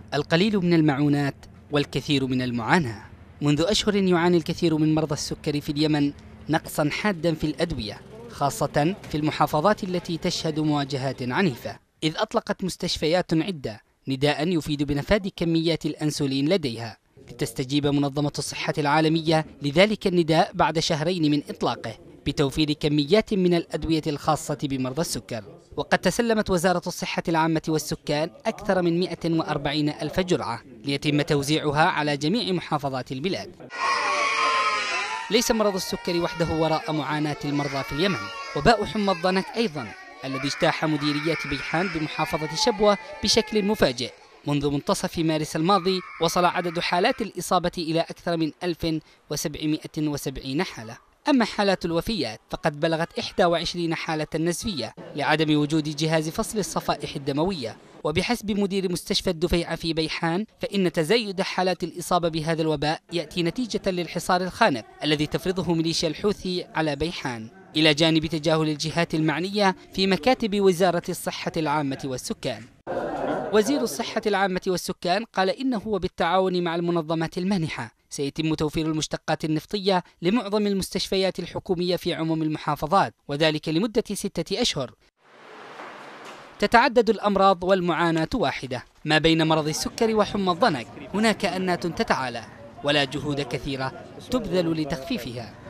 القليل من المعونات والكثير من المعاناة. منذ أشهر يعاني الكثير من مرضى السكري في اليمن نقصا حادا في الأدوية، خاصة في المحافظات التي تشهد مواجهات عنيفة، إذ أطلقت مستشفيات عدة نداء يفيد بنفاذ كميات الأنسولين لديها، لتستجيب منظمة الصحة العالمية لذلك النداء بعد شهرين من إطلاقه بتوفير كميات من الأدوية الخاصة بمرضى السكر. وقد تسلمت وزارة الصحة العامة والسكان أكثر من 140 ألف جرعة ليتم توزيعها على جميع محافظات البلاد. ليس مرض السكري وحده وراء معاناة المرضى في اليمن، وباء حمى الضنك أيضا الذي اجتاح مديريات بيحان بمحافظة شبوة بشكل مفاجئ. منذ منتصف مارس الماضي وصل عدد حالات الإصابة إلى أكثر من 1770 حالة. أما حالات الوفيات فقد بلغت 21 حالة نزفية لعدم وجود جهاز فصل الصفائح الدموية. وبحسب مدير مستشفى الدفيعة في بيحان فإن تزايد حالات الإصابة بهذا الوباء يأتي نتيجة للحصار الخانق الذي تفرضه ميليشيا الحوثي على بيحان، إلى جانب تجاهل الجهات المعنية في مكاتب وزارة الصحة العامة والسكان. وزير الصحة العامة والسكان قال إنه وبالتعاون مع المنظمات المانحة سيتم توفير المشتقات النفطية لمعظم المستشفيات الحكومية في عموم المحافظات، وذلك لمدة 6 أشهر. تتعدد الأمراض والمعاناة واحدة، ما بين مرض السكري وحمى الضنك هناك أنات تتعالى ولا جهود كثيرة تبذل لتخفيفها.